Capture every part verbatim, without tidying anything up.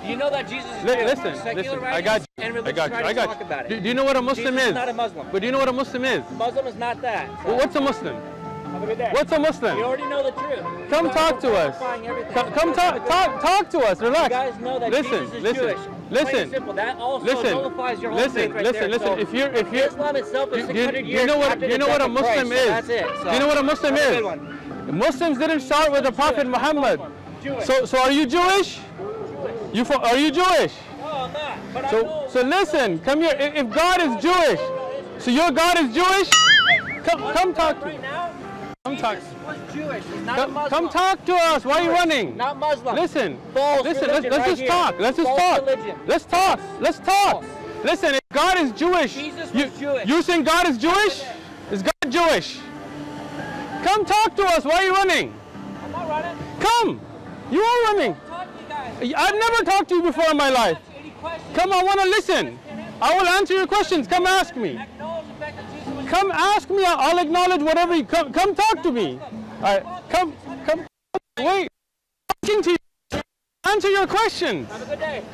You know that Jesus is Li Jewish. listen, Secular listen. I got you. And I religious got you. right I to got talk you. about it. Do, do you know what a Muslim Jesus is? is not a Muslim. But do you know what a Muslim is? Muslim is not that. So. Well, what's a Muslim? Have a good day. What's a Muslim? You already know the truth. Come You talk to us. Come, come talk, talk, talk to us. Relax. You guys know that listen, Jesus is listen, Jewish. listen. Plain and simple. That also listen, nullifies your whole listen, faith right listen, there. listen. So If you're, if you're, Islam itself is do, six hundred do, years you know what, after do you the know what a death of Muslim Christ, is? so that's it. So. Do you know what a Muslim That's a is? good one. Muslims didn't start with the Prophet Muhammad. Jewish. So, so are you Jewish? You for, are you Jewish? No, I'm not. But So, I know. so listen. Come here. If, if God is Jewish, so your God is Jewish. Come, come talk to Right me. now, Come talk. Jesus was Jewish. He's not a Come, Muslim. come talk to us. Why are you running? Not Muslim. Listen, False listen, let's, religion let's right just here. talk. Let's just False talk. religion. Let's talk. Let's talk. False. Listen, if God is Jewish, Jesus was you, Jewish. you saying God is Jewish? Is God Jewish? Come talk to us. Why are you running? I'm not running. Come. You are running. Talk to you guys. I've never talked to you before in my life. Any questions? Come, I want to listen. I will answer your questions. Come ask me. Acknowledge the fact that Jesus was Come ask me. I'll acknowledge whatever you come. Come talk to me. All right. Come. Come. Wait. I'm talking to you. Answer your questions. Have a good day.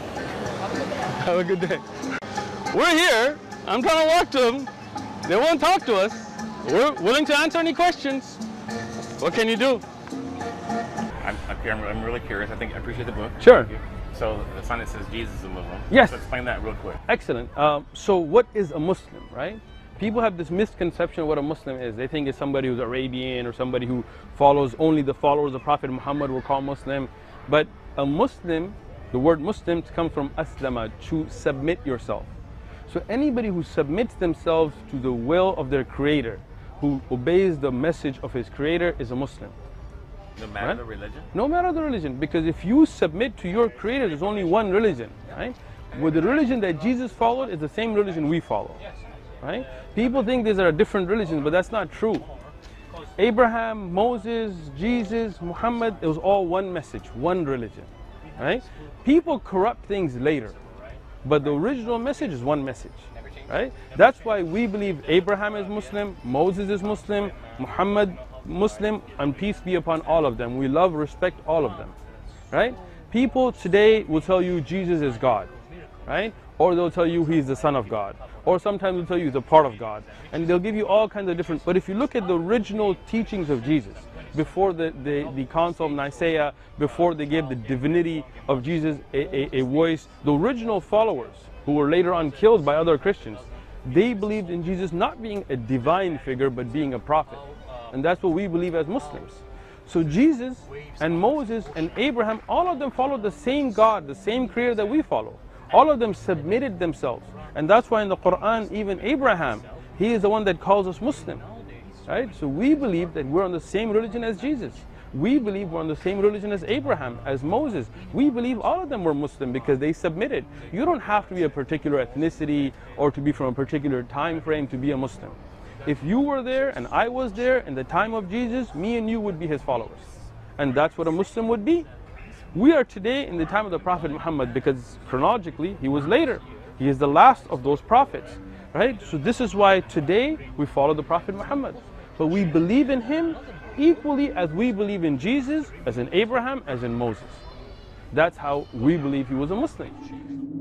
Have a good day. We're here. I'm trying to walk to them. They won't talk to us. We're willing to answer any questions. What can you do? I'm, I'm, I'm really curious. I think I appreciate the book. Sure. So the sign that says Jesus is a Muslim. Yes. So explain that real quick. Excellent. Um, so what is a Muslim, right? People have this misconception of what a Muslim is. They think it's somebody who's Arabian or somebody who follows only the followers of Prophet Muhammad were called Muslim. But a Muslim, the word Muslim comes from aslama, to submit yourself. So anybody who submits themselves to the will of their Creator, who obeys the message of his Creator, is a Muslim. No matter Right? the religion? No matter the religion, because if you submit to your Creator, there's only one religion, right? With the religion that Jesus followed is the same religion we follow, right? People think these are different religions, but that's not true. Abraham, Moses, Jesus, Muhammad, it was all one message, one religion, right? People corrupt things later, but the original message is one message, right? That's why we believe Abraham is Muslim, Moses is Muslim, Muhammad Muslim, and peace be upon all of them. We love, respect all of them, right? People today will tell you Jesus is God, right? Or they'll tell you he's the Son of God. Or sometimes they'll tell you he's a part of God. And they'll give you all kinds of different, but if you look at the original teachings of Jesus, before the, the, the Council of Nicaea, before they gave the divinity of Jesus a, a, a voice, the original followers, who were later on killed by other Christians, they believed in Jesus not being a divine figure, but being a prophet. And that's what we believe as Muslims. So Jesus and Moses and Abraham, all of them followed the same God, the same Creator that we follow. All of them submitted themselves. And that's why in the Quran, even Abraham, he is the one that calls us Muslim. Right? So we believe that we're on the same religion as Jesus. We believe we're on the same religion as Abraham, as Moses. We believe all of them were Muslim because they submitted. You don't have to be a particular ethnicity or to be from a particular time frame to be a Muslim. If you were there and I was there in the time of Jesus, me and you would be his followers. And that's what a Muslim would be. We are today in the time of the Prophet Muhammad because chronologically he was later. He is the last of those prophets, right? So this is why today we follow the Prophet Muhammad. But we believe in him equally as we believe in Jesus, as in Abraham, as in Moses. That's how we believe he was a Muslim.